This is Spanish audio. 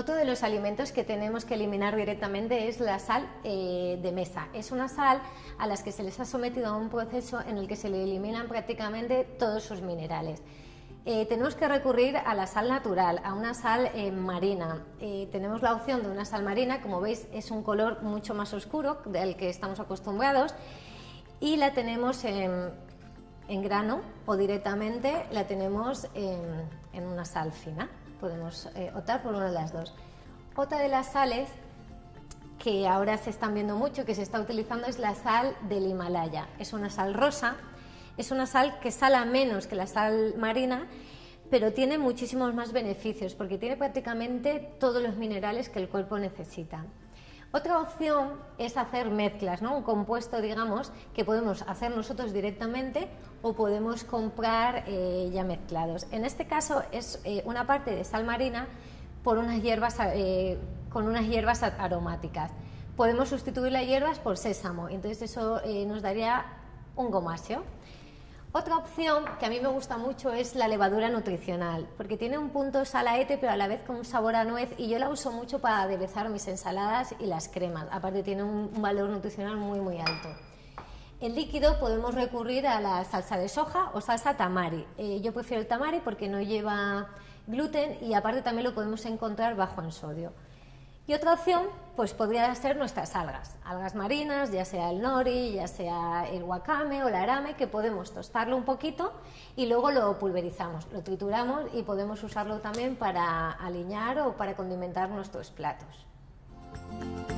Otro de los alimentos que tenemos que eliminar directamente es la sal de mesa. Es una sal a las que se les ha sometido a un proceso en el que se le eliminan prácticamente todos sus minerales. Tenemos que recurrir a la sal natural, a una sal marina. Tenemos la opción de una sal marina, como veis es un color mucho más oscuro del que estamos acostumbrados, y la tenemos en grano o directamente la tenemos en una sal fina. Podemos optar por una de las dos. Otra de las sales que ahora se están viendo mucho, que se está utilizando, es la sal del Himalaya. Es una sal rosa, es una sal que sala menos que la sal marina, pero tiene muchísimos más beneficios porque tiene prácticamente todos los minerales que el cuerpo necesita. Otra opción es hacer mezclas, ¿no? Un compuesto, digamos, que podemos hacer nosotros directamente o podemos comprar ya mezclados. En este caso es una parte de sal marina por unas hierbas, con unas hierbas aromáticas. Podemos sustituir las hierbas por sésamo, entonces eso nos daría un gomasio. Otra opción que a mí me gusta mucho es la levadura nutricional, porque tiene un punto salaete pero a la vez con un sabor a nuez, y yo la uso mucho para aderezar mis ensaladas y las cremas, aparte tiene un valor nutricional muy alto. En líquido podemos recurrir a la salsa de soja o salsa tamari. Yo prefiero el tamari porque no lleva gluten y aparte también lo podemos encontrar bajo en sodio. Y otra opción pues podría ser nuestras algas marinas, ya sea el nori, ya sea el wakame o la arame, que podemos tostarlo un poquito y luego lo pulverizamos, lo trituramos y podemos usarlo también para aliñar o para condimentar nuestros platos.